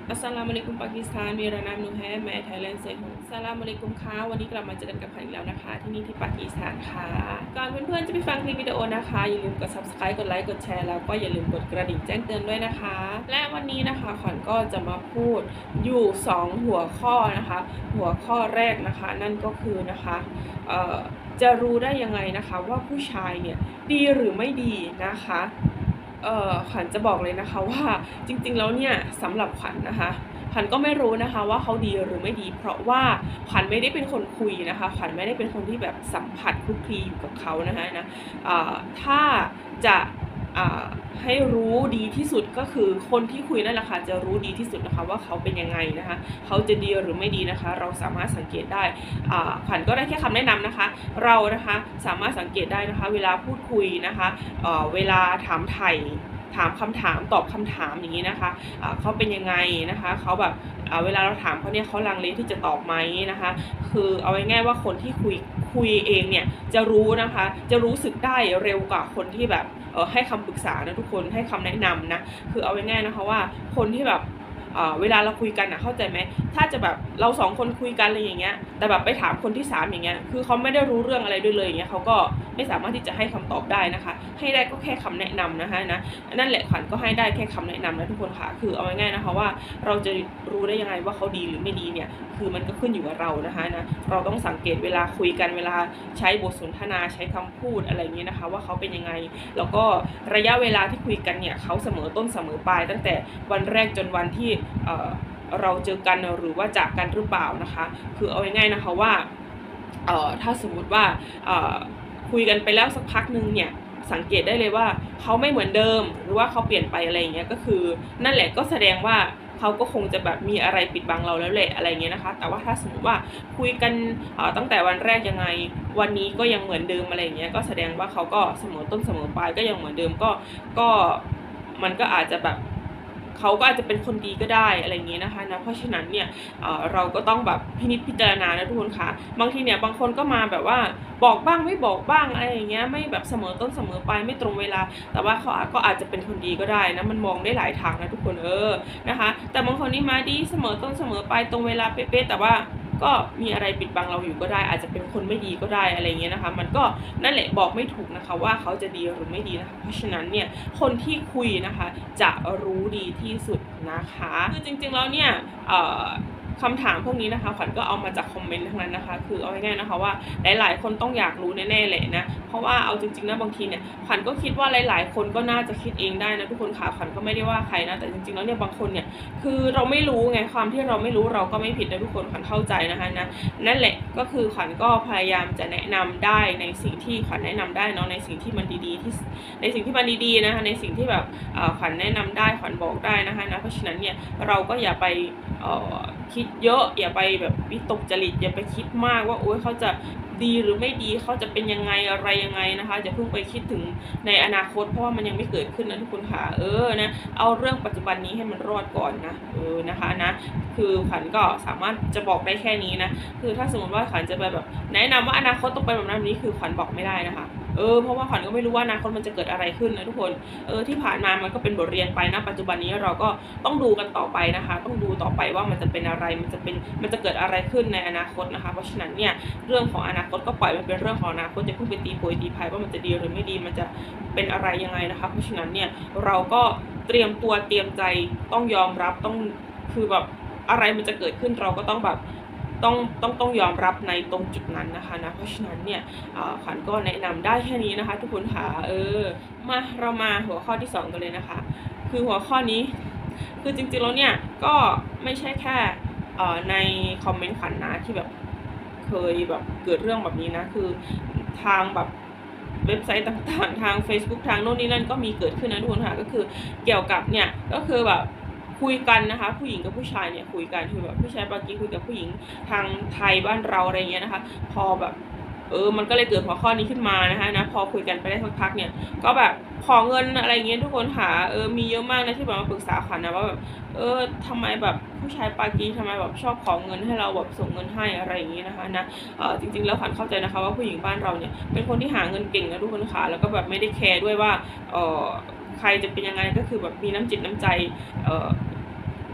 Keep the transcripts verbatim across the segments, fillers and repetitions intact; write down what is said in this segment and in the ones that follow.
อัสสลามุอะลัยกุมปากีสถานเวลานามนูแฮแม่ไทยแลนด์เซฮุสลามอะลัยกุมค่ะวันนี้กลับมาเจอกันกับพันอีกแล้วนะคะที่นี่ที่ปากีสถานค่ะก่อนเพื่อนๆจะไปฟังคลิปวิดีโอนะคะอย่าลืมกด ซับสไครบ์ กดไลค์กดแชร์แล้วก็อย่าลืมกดกระดิ่งแจ้งเตือนด้วยนะคะและวันนี้นะคะขวัญก็จะมาพูดอยู่สองหัวข้อนะคะหัวข้อแรกนะคะนั่นก็คือนะคะเอ่อจะรู้ได้ยังไงนะคะว่าผู้ชายเนี่ยดีหรือไม่ดีนะคะเอ่อขวัญจะบอกเลยนะคะว่าจริงๆแล้วเนี่ยสำหรับขวัญนะคะขวัญก็ไม่รู้นะคะว่าเขาดีหรือไม่ดีเพราะว่าขวัญไม่ได้เป็นคนคุยนะคะขวัญไม่ได้เป็นคนที่แบบสัมผัสคลุกคลีอยู่กับเขานะคะนะถ้าจะให้รู้ดีที่สุดก็คือคนที่คุยนั่นแหละค่ะจะรู้ดีที่สุดนะคะว่าเขาเป็นยังไงนะคะเขาจะดีหรือไม่ดีนะคะเราสามารถสังเกตได้ขวัญก็ได้แค่คำแนะนำนะคะเรานะคะสามารถสังเกตได้นะคะเวลาพูดคุยนะคะเวลาถามไถ่ถามคำถามตอบคำถามอย่างนี้นะคะเขาเป็นยังไงนะคะเขาแบบเวลาเราถามเขาเนี่ยเขาลังเลที่จะตอบไหมนะคะคือเอาง่ายๆว่าคนที่คุยคุยเองเนี่ยจะรู้นะคะจะรู้สึกได้เร็วกว่าคนที่แบบให้คำปรึกษานะทุกคนให้คำแนะนำนะคือเอาง่ายๆนะคะว่าคนที่แบบเวลาเราคุยกันนะเข้าใจไหมถ้าจะแบบเราสองคนคุยกันอะไรอย่างเงี้ยแต่แบบไปถามคนที่สามอย่างเงี้ยคือเขาไม่ได้รู้เรื่องอะไรด้วยเลยอย่างเงี้ยเขาก็ไม่สามารถที่จะให้คำตอบได้นะคะให้ได้ก็แค่คำแนะนำนะคะนะนั่นแหละขวัญก็ให้ได้แค่คำแนะนำนะทุกคนค่ะคือเอาง่ายๆนะคะว่าเราจะรู้ได้ยังไงว่าเขาดีหรือไม่ดีเนี่ยคือมันก็ขึ้นอยู่กับเรานะคะนะเราต้องสังเกตเวลาคุยกันเวลาใช้บทสนทนาใช้คำพูดอะไรเงี้ยนะคะว่าเขาเป็นยังไงแล้วก็ระยะเวลาที่คุยกันเนี่ยเขาเสมอต้นเสมอปลายตั้งแต่วันแรกจนวันที่เราเจอกันหรือว่าจากกันหรือเปล่านะคะคือเอาง่ายๆนะคะว่าถ้าสมมุติว่าคุยกันไปแล้วสักพักนึงเนี่ยสังเกตได้เลยว่าเขาไม่เหมือนเดิมหรือว่าเขาเปลี่ยนไปอะไรอย่างเงี้ยก็คือนั่นแหละก็แสดงว่าเขาก็คงจะแบบมีอะไรปิดบังเราแล้วแหละอะไรเงี้ยนะคะแต่ว่าถ้าสมมติว่าคุยกันตั้งแต่วันแรกยังไงวันนี้ก็ยังเหมือนเดิมอะไรเงี้ยก็แสดงว่าเขาก็เสมอต้นเสมอปลายก็ยังเหมือนเดิมก็ก็มันก็อาจจะแบบเขาก็อาจจะเป็นคนดีก็ได้อะไรอย่างนี้นะคะนะเพราะฉะนั้นเนี่ยเราก็ต้องแบบพินิจพิจารณานะทุกคนค่ะบางทีเนี่ยบางคนก็มาแบบว่าบอกบ้างไม่บอกบ้างอะไรอย่างเงี้ยไม่แบบเสมอต้นเสมอปลายไม่ตรงเวลาแต่ว่าเขาก็อาจจะเป็นคนดีก็ได้นะมันมองได้หลายทางนะทุกคนเออนะคะแต่บางคนนี่มาดีเสมอต้นเสมอปลายตรงเวลาเป๊ะๆแต่ว่าก็มีอะไรปิดบังเราอยู่ก็ได้อาจจะเป็นคนไม่ดีก็ได้อะไรเงี้ยนะคะมันก็นั่นแหละบอกไม่ถูกนะคะว่าเขาจะดีหรือไม่ดีนะคะเพราะฉะนั้นเนี่ยคนที่คุยนะคะจะรู้ดีที่สุดนะคะคือจริงๆแล้วเนี่ยคำถามพวกนี้นะคะขวัญก็เอามาจากคอมเมนต์ทั้งนั้นนะคะคือเอาง่ายๆนะคะว่าหลายๆคนต้องอยากรู้แน่ๆเลยนะเพราะว่าเอาจริงๆนะบางทีเนี่ยขวัญก็คิดว่าหลายๆคนก็น่าจะคิดเองได้นะทุกคนค่ะขวัญก็ไม่ได้ว่าใครนะแต่จริงๆแล้วเนี่ยบางคนเนี่ยคือเราไม่รู้ไงความที่เราไม่รู้เราก็ไม่ผิดนะทุกคนขวัญเข้าใจนะคะนะนั่นแหละก็คือขวัญก็พยายามจะแนะนำได้ในสิ่งที่ขวัญแนะนำได้เนาะในสิ่งที่มันดีๆที่ในสิ่งที่มันดีๆนะคะในสิ่งที่แบบขวัญแนะนำได้ขวัญบอกได้นะคะนะเพราะฉะนั้นเนี่ยเราก็อย่าไปคิดเยอะอย่าไปแบบวิตกจริตอย่าไปคิดมากว่าโอ๊ยเขาจะดีหรือไม่ดีเขาจะเป็นยังไงอะไรยังไงนะคะอย่าเพิ่งไปคิดถึงในอนาคตเพราะว่ามันยังไม่เกิดขึ้นนะทุกคนค่ะเออนะเอาเรื่องปัจจุบันนี้ให้มันรอดก่อนนะเออนะคะนะคือขวัญก็สามารถจะบอกได้แค่นี้นะคือถ้าสมมติว่าขวัญจะไปแบบแนะนำว่าอนาคตต้องไปแบบนั้นนี้คือขวัญบอกไม่ได้นะคะเออเพราะว่าขวัญก็ไม่รู้ว่าอนาคตมันจะเกิดอะไรขึ้นนะทุกคนเออที่ผ่านมามันก็เป็นบทเรียนไปนะปัจจุบันนี้เราก็ต้องดูกันต่อไปนะคะต้องดูต่อไปว่ามันจะเป็นอะไรมันจะเป็นมันจะเกิดอะไรขึ้นในอนาคตนะคะเพราะฉะนั้นเนี่ยเรื่องของอนาคตก็ปล่อยมันเป็นเรื่องของอนาคตอย่าเพิ่งไปตีโพยตีพายว่ามันจะดีหรือไม่ดีมันจะเป็นอะไรยังไงนะคะเพราะฉะนั้นเนี่ยเราก็เตรียมตัวเตรียมใจต้องยอมรับต้องคือแบบอะไรมันจะเกิดขึ้นเราก็ต้องแบบต้องต้องต้องยอมรับในตรงจุดนั้นนะคะนะเพราะฉะนั้นเนี่ยขวัญก็แนะนำได้แค่นี้นะคะทุกคนค่ะเออมาเรามาหัวข้อที่สองกันเลยนะคะคือหัวข้อนี้คือจริงๆแล้วเนี่ยก็ไม่ใช่แค่ในคอมเมนต์ขวัญนะที่แบบเคยแบบเกิดเรื่องแบบนี้นะคือทางแบบเว็บไซต์ต่างๆทาง Facebook ทางโน่นนี่นั่นก็มีเกิดขึ้นนะทุกคนค่ะก็คือเกี่ยวกับเนี่ยก็คือแบบคุยกันนะคะผู้หญิงกับผู้ชายเนี่ยคุยกันคือแบบผู้ชายบางทีคุยกับผู้หญิงทางไทยบ้านเราอะไรเงี้ยนะคะพอแบบเออมันก็เลยเกิดหัวข้อนี้ขึ้นมานะคะนะพอคุยกันไปได้สักพักเนี่ยก็แบบขอเงินอะไรเงี้ยทุกคนค่ะเออมีเยอะมากนะที่แบบมาปรึกษาขวัญนะว่าแบบเออทำไมแบบผู้ชายปากีทำไมแบบชอบขอเงินให้เราแบบส่งเงินให้อะไรอย่างงี้นะคะนะเออจริงๆแล้วขวัญเข้าใจนะคะว่าผู้หญิงบ้านเราเนี่ยเป็นคนที่หาเงินเก่งนะทุกคนค่ะแล้วก็แบบไม่ได้แคร์ด้วยว่าเออใครจะเป็นยังไงก็คือแบบมีน้ำจิตน้ำใจเออ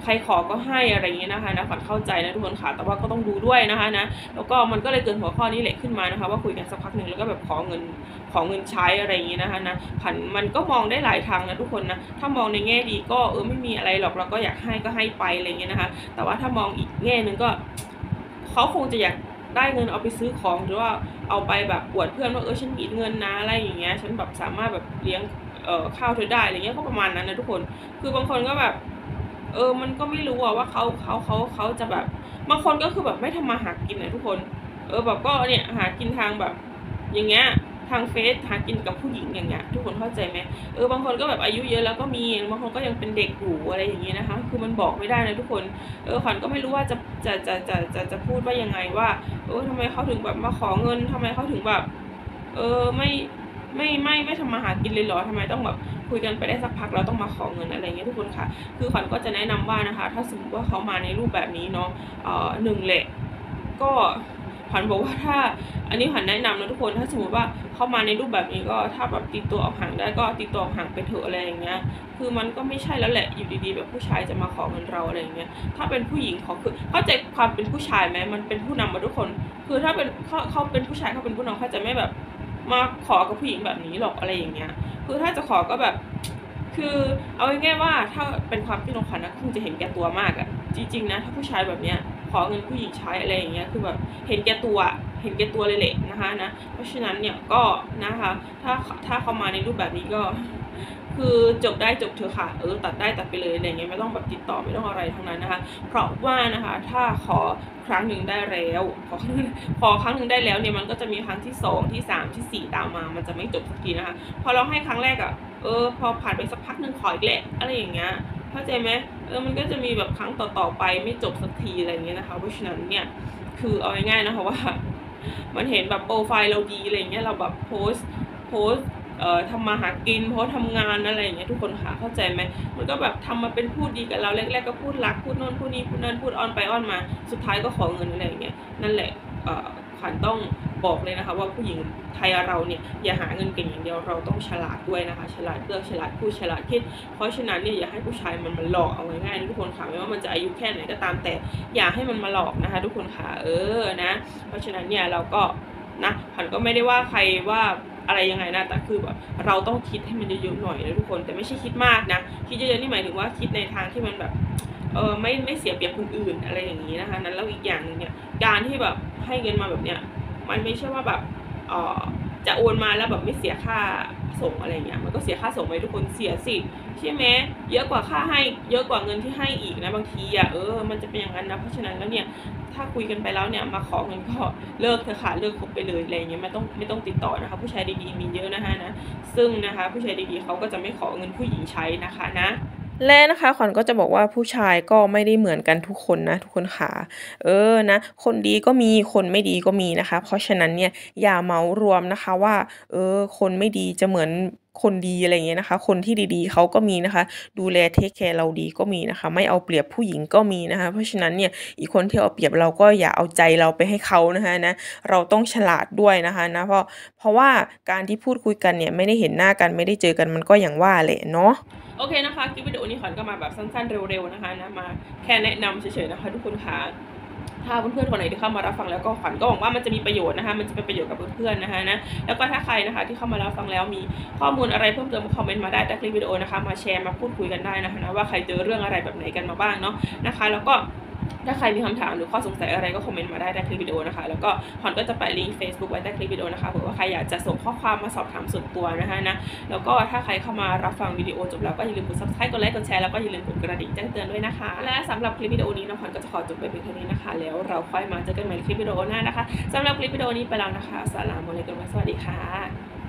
ใครขอก็ให้อะไรอย่างเงี้ยนะคะนะขวัญเข้าใจนะทุกคนค่ะแต่ว่าก็ต้องดูด้วยนะคะนะแล้วก็มันก็เลยเกิดหัวข้อนี้แหละขึ้นมานะคะว่าคุยกันสักพักหนึ่งแล้วก็แบบขอเงินขอเงินใช้อะไรอย่างเงี้ยนะคะนะขวัญมันก็มองได้หลายทางนะทุกคนนะถ้ามองในแง่ดีก็เออไม่มีอะไรหรอกเราก็อยากให้ก็ให้ไปอะไรเงี้ยนะคะแต่ว่าถ้ามองอีกแง่นึงก็เขาคงจะอยากได้เงินเอาไปซื้อของหรือว่าเอาไปแบบอวดเพื่อนว่าเออฉันมีเงินนะอะไรอย่างเงี้ยฉันแบบสามารถแบบเลี้ยงเอ่อข้าวเธอได้อะไรเงี้ยก็ประมาณนั้นนะทุกคนคือบางคนก็แบบเออมันก็ไม่รู้อะว่าเขาเขาเขาเขาจะแบบบางคนก็คือแบบไม่ทำมาหากินนะทุกคนเออแบบก็เนี่ยหากินทางแบบอย่างเงี้ยทางเฟซหากินกับผู้หญิงอย่างเงี้ยทุกคนเข้าใจไหมเออบางคนก็แบบอายุเยอะแล้วก็มีบางคนก็ยังเป็นเด็กอยู่อะไรอย่างเงี้ยนะคะคือมันบอกไม่ได้นะทุกคนเออขวัญก็ไม่รู้ว่าจะจะจะจะจะจะพูดว่ายังไงว่าเออทำไมเขาถึงแบบมาขอเงินทำไมเขาถึงแบบเออไม่ไม่ไม่ไม่ทำมาหากินเลยเหรอทำไมต้องแบบคุยกันไปได้สักพักแล้วต้องมาขอเงินอะไรเงี้ยทุกคนค่ะคือขวัญก็จะแนะนำว่านะคะถ้าสมมติว่าเขามาในรูปแบบนี้เนาะเอ่อหนึ่งแหละก็ขวัญบอกว่าถ้าอันนี้ขวัญแนะนำนะทุกคนถ้าสมมติว่าเข้ามาในรูปแบบนี้ก็ถ้าแบบติดตัวออกห่างได้ก็ติดตัวออกห่างไปเถอะอะไรอย่างเงี้ยคือมันก็ไม่ใช่แล้วแหละอยู่ดีๆแบบผู้ชายจะมาขอเงินเราอะไรอย่างเงี้ยถ้าเป็นผู้หญิงขอคือเข้าใจความเป็นผู้ชายไหมมันเป็นผู้นำมาทุกคนคือถ้าเป็นเขาเขาเป็นผู้ชายเขาเป็นผู้นำเขาจะไม่แบบมาขอกับผู้หญิงแบบนี้หรอกอะไรอย่างเงี้ยคือถ้าจะขอก็แบบคือเอาง่ายๆว่าถ้าเป็นความที่น้องขวัญนะคงจะเห็นแก่ตัวมากอะจริงๆนะถ้าผู้ชายแบบเนี้ยขอเงินผู้หญิงใช้อะไรอย่างเงี้ยคือแบบเห็นแก่ตัวเห็นแก่ตัวเลยแหละนะคะนะเพราะฉะนั้นเนี่ยก็นะคะถ้าถ้าเขามาในรูปแบบนี้ก็คือจบได้จบเถอะค่ะเออตัดได้ตัดไปเลยอะไรเงี้ยไม่ต้องแบบติดต่อไม่ต้องอะไรทั้งนั้นนะคะเพราะว่านะคะถ้าขอครั้งหนึ่งได้แล้วขอขอครั้งหนึ่งได้แล้วเนี่ยมันก็จะมีครั้งที่สองที่สามที่สี่ตามมามันจะไม่จบสักทีนะคะพอเราให้ครั้งแรกอะเออพอผ่านไปสักพักหนึ่งขออีกแหละอะไรอย่างเงี้ยเข้าใจไหมเออมันก็จะมีแบบครั้งต่อๆไปไม่จบสักทีอะไรเงี้ยนะคะเพราะฉะนั้นเนี่ยคือเอาง่ายๆนะคะว่ามันเห็นแบบโปรไฟล์เราดีอะไรเงี้ยเราแบบโพสโพสเอ่อทำมาหากินเพราะทำงานอะไรอย่างเงี้ยทุกคนค่ะเข้าใจไหมมันก็แบบทำมาเป็นพูดดีกับเราแรกๆก็พูดรักพูดโน่นพูดนี่พูดนั่นพูดอ้อนไปอ้อนมาสุดท้ายก็ขอเงินอะไรอย่างเงี้ยนั่นแหละเอ่อขวัญต้องบอกเลยนะคะว่าผู้หญิงไทยเราเนี่ยอย่าหาเงินเก่งอย่างเดียวเราต้องฉลาดด้วยนะคะฉลาดเลือกฉลาดพูดฉลาดคิดเพราะฉะนั้นเนี่ยอย่าให้ผู้ชายมันมาหลอกเอาง่ายๆทุกคนค่ะไม่ว่ามันจะอายุแค่ไหนก็ตามแต่อย่าให้มันมาหลอกนะคะทุกคนค่ะเออนะเพราะฉะนั้นเนี่ยเราก็นะขวัญก็ไม่ได้ว่าใครว่าอะไรยังไงนะแต่คือแบบเราต้องคิดให้มันเยอะๆหน่อยนะทุกคนแต่ไม่ใช่คิดมากนะคิดเยอะๆนี่หมายถึงว่าคิดในทางที่มันแบบเออไม่ไม่เสียเปรียบคนอื่นอะไรอย่างนี้นะคะนั้นแล้วอีกอย่างหนึ่งเนี่ยการที่แบบให้เงินมาแบบเนี้ยมันไม่ใช่ว่าแบบเออจะโอนมาแล้วแบบไม่เสียค่าส่งอะไรเงี้ยมันก็เสียค่าส่งไปทุกคนเสียสิใช่ไหมเยอะกว่าค่าให้เยอะกว่าเงินที่ให้อีกนะบางทีอ่ะเออมันจะเป็นอย่างนั้นนะเพราะฉะนั้นแล้วเนี่ยถ้าคุยกันไปแล้วเนี่ยมาขอเงินก็เลิกเถอะค่ะเลิกคบไปเลยอะไรเงี้ยไม่ต้องไม่ต้องติดต่อนะคะผู้ชายดีๆมีเยอะนะคะนะซึ่งนะคะผู้ชายดีๆเขาก็จะไม่ขอเงินผู้หญิงใช้นะคะนะและนะคะขวัญก็จะบอกว่าผู้ชายก็ไม่ได้เหมือนกันทุกคนนะทุกคนค่ะเออนะคนดีก็มีคนไม่ดีก็มีนะคะเพราะฉะนั้นเนี่ยอย่าเมารวมนะคะว่าเออคนไม่ดีจะเหมือนคนดีอะไรเงี้ยนะคะคนที่ดีๆเขาก็มีนะคะดูแลเทคแคร์เราดีก็มีนะคะไม่เอาเปรียบผู้หญิงก็มีนะคะเพราะฉะนั้นเนี่ยอีกคนที่เอาเปรียบเราก็อย่าเอาใจเราไปให้เขานะคะนะเราต้องฉลาดด้วยนะคะนะเพราะเพราะว่าการที่พูดคุยกันเนี่ยไม่ได้เห็นหน้ากันไม่ได้เจอกันมันก็อย่างว่าแหละเนาะโอเคนะคะคลิปวิดีโอนี้ขวัญก็มาแบบสั้นๆเร็วๆนะคะนะมาแค่แนะนำเฉยๆนะคะทุกคนค่ะถ้าเพื่อนๆคนไหนที่เข้ามารับฟังแล้วก็ขวัญก็หวังว่ามันจะมีประโยชน์นะคะมันจะเป็นประโยชน์กับเพื่อนๆนะคะนะแล้วก็ถ้าใครนะคะที่เข้ามารับฟังแล้วมีข้อมูลอะไรเพิ่มเติมคอมเมนต์มาได้ใต้คลิปวิดีโอนะคะมาแชร์มาพูดคุยกันได้นะคะนะว่าใครเจอเรื่องอะไรแบบไหนกันมาบ้างเนาะนะคะแล้วก็ถ้าใครมีคำถามหรือข้อสงสัยอะไรก็คอมเมนต์มาได้ใต้คลิปวิดีโอนะคะแล้วก็ขวัญก็จะไปลิงก์ Facebook ไว้ใต้คลิปวิดีโอนะคะเผื่อว่าใครอยากจะส่งข้อความมาสอบถามส่วนตัวนะคะนะแล้วก็ถ้าใครเข้ามารับฟังวิดีโอจบแล้วก็อย่าลืมกด ซับสไครบ์ กดไลค์กดแชร์แล้วก็อย่าลืมกดกระดิ่งแจ้งเตือนด้วยนะคะและสำหรับคลิปวิดีโอนี้น้องขวัญก็จะขอจบไปเพียงเท่านี้นะคะแล้วเราค่อยมาเจอกันใหม่ในคลิปวิดีโอหน้านะคะสำหรับคลิปวิดีโอนี้ไปแล้วนะคะอัสสลามุอะลัยกุมและสวัสดีค่ะ